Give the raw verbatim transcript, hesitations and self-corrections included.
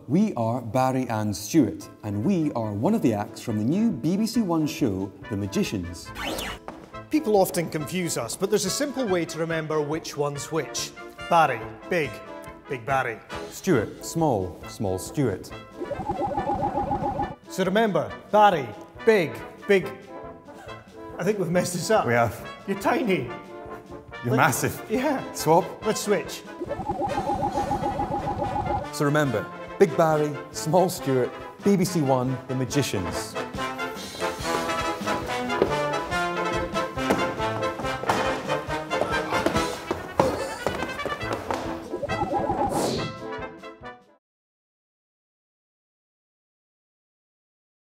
we are Barry and Stuart, and we are one of the acts from the new B B C One show, The Magicians. People often confuse us, but there's a simple way to remember which one's which. Barry, big, big Barry. Stuart, small, small Stuart. So remember, Barry, big, big... I think we've messed this up. We have. You're tiny. You're Like, massive. Yeah. Swap. Let's switch. So remember, Big Barry, Small Stuart, B B C One, The Magicians.